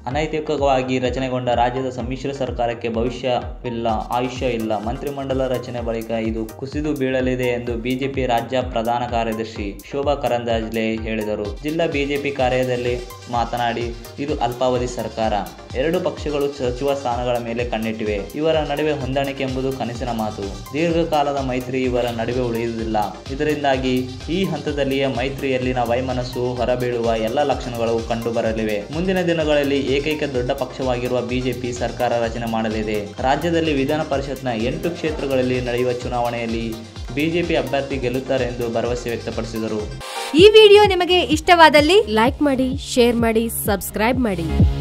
ಅನೈತಿಕವಾಗಿ ರಚನೆಗೊಂಡ ರಾಜ್ಯದ ಸಮ್ಮಿಶ್ರ ಸರ್ಕಾರಕ್ಕೆ ಭವಿಷ್ಯವಿಲ್ಲ, ಆಯುಷ್ಯ ಇಲ್ಲ. ಮಂತ್ರಿಮಂಡಲ ರಚನೆ ಬಳಿಕ ಇದು ಕುಸಿದು ಬೀಳಲಿದೆ ಎಂದು ಬಿಜೆಪಿ ರಾಜ್ಯ ಪ್ರಧಾನ ಕಾರ್ಯದರ್ಶಿ ಶೋಭಾ ಕರಂದ್ಲಾಜೆ ಹೇಳಿದರು. ಜಿಲ್ಲಾ ಬಿಜೆಪಿ ಕಾರ್ಯಾಲಯದಲ್ಲಿ ಮಾತನಾಡಿ, ಇದು ಅಲ್ಪಾವಧಿ ಸರ್ಕಾರ. ಎರಡು ಪಕ್ಷಗಳು ಸಚಿವ ಸ್ಥಾನಗಳ ಮೇಲೆ ಕಣ್ಣಿಟ್ಟಿವೆ. ಇವರ ನಡುವೆ ಹೊಂದಾಣಿಕೆ ಎಂಬುದು ಕನಸಿನ ಮಾತು. ದೀರ್ಘಕಾಲದ ಮೈತ್ರಿ ಇವರ ನಡುವೆ ಉಳಿಯುವುದಿಲ್ಲ. ಇದರಿಂದಾಗಿ ಈ ಹಂತದಲ್ಲಿಯೇ ಮೈತ್ರಿಯಲ್ಲಿನ ವೈಮನಸ್ಸು ಹೊರಬೀಳುವ ಎಲ್ಲ ಲಕ್ಷಣಗಳು ಕಂಡುಬರಲಿವೆ. ಮುಂದಿನ ದಿನಗಳಲ್ಲಿ ಏಕೈಕ ದೊಡ್ಡ ಪಕ್ಷವಾಗಿರುವ ಬಿಜೆಪಿ ಸರ್ಕಾರ ರಚನೆ ಮಾಡಲಿದೆ. ರಾಜ್ಯದಲ್ಲಿ ವಿಧಾನ ಪರಿಷತ್ನ 8 ಕ್ಷೇತ್ರಗಳಲ್ಲಿ ನಡೆಯುವ ಚುನಾವಣೆಯಲ್ಲಿ ಬಿಜೆಪಿ ಅಭ್ಯರ್ಥಿ ಗೆಲ್ಲುತ್ತಾರೆ ಎಂದು ಭರವಸೆ ವ್ಯಕ್ತಪಡಿಸಿದರು. ಈ ವಿಡಿಯೋ ನಿಮಗೆ ಇಷ್ಟವಾದಲ್ಲಿ ಲೈಕ್ ಮಾಡಿ, ಶೇರ್ ಮಾಡಿ, ಸಬ್ಸ್ಕ್ರೈಬ್ ಮಾಡಿ.